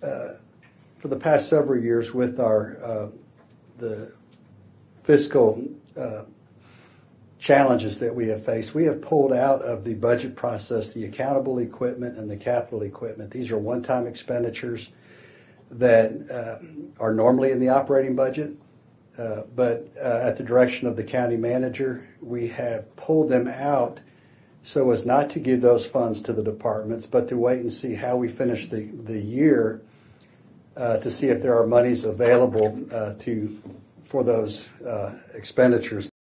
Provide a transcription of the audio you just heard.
for the past several years with our the fiscal challenges that we have faced, we have pulled out of the budget process the accountable equipment and the capital equipment. These are one-time expenditures that are normally in the operating budget, but at the direction of the county manager, we have pulled them out so as not to give those funds to the departments, but to wait and see how we finish the year to see if there are monies available for those expenditures.